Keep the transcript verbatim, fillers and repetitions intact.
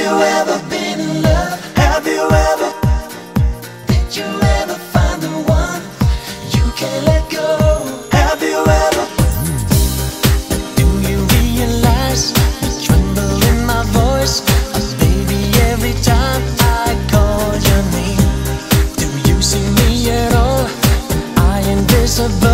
you ever been in love? Have you ever? Did you ever find the one you can't let go? Have you ever? Do you realize the tremble in my voice, baby, every time I call your name? Do you see me at all? Am I invisible?